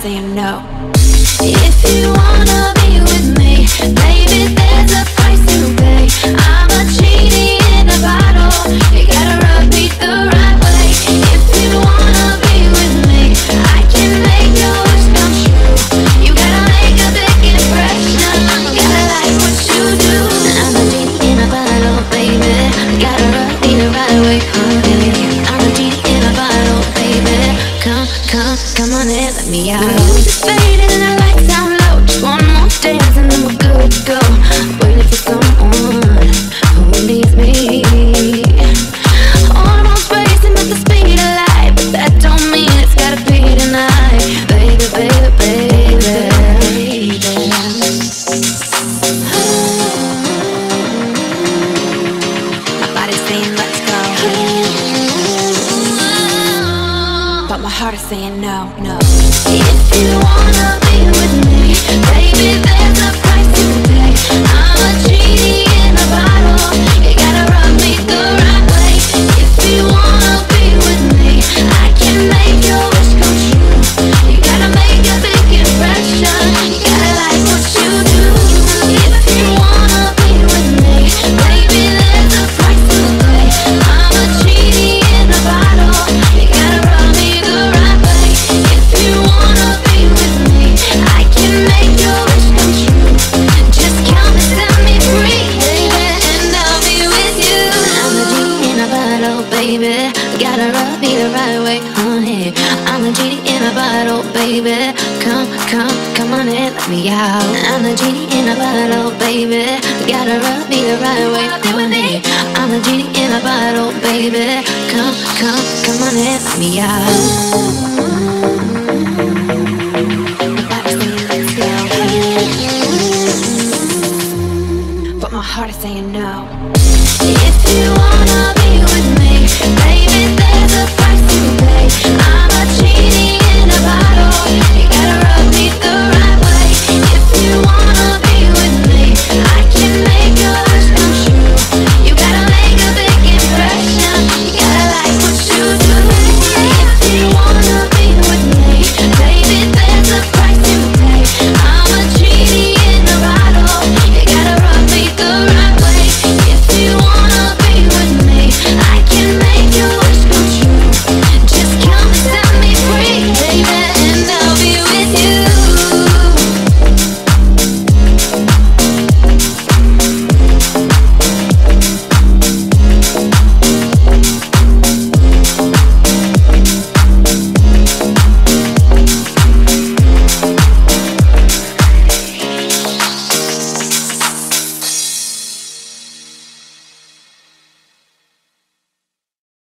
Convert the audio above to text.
saying no. If you wanna be with me, baby, there's a price to pay. I'm a genie in a bottle, you gotta rub me the right way. If you wanna be with me, I can make your wish come true. You gotta make a big impression, gotta like what you do. I'm a genie in a bottle, baby, gotta rub me the right way. I'm a genie in a bottle, baby. Come on in, let me out. The music's fading and the lights down low. Just one more dance and then we're good to go. Waiting for someone who needs me. Almost racing at the speed of light, but that don't mean it's gotta be tonight. Baby, baby, baby, baby. My body's saying let's go, but my heart is saying no, no. If you wanna be with me, baby, there's a price to pay. I'm a genie in a bottle, you gotta rub me the right way. If you wanna be with me, I can make your wish come true. You gotta make a big impression, you gotta like what you do. If you wanna be with me, baby, there's a price to pay. I'm a genie in a bottle, you gotta rub me the right way. If you wanna be with me, I can make your wish come true. Just come and set me free, baby, and I'll be with you. I'm a genie in a bottle, baby, gotta rub me the right way, honey. I'm a genie in a bottle, baby. Come on in, let me out. I'm a genie in a bottle, baby, gotta rub me the right way, honey. I'm a genie in a bottle, baby. Come on in, let me out. But my heart is saying no. If you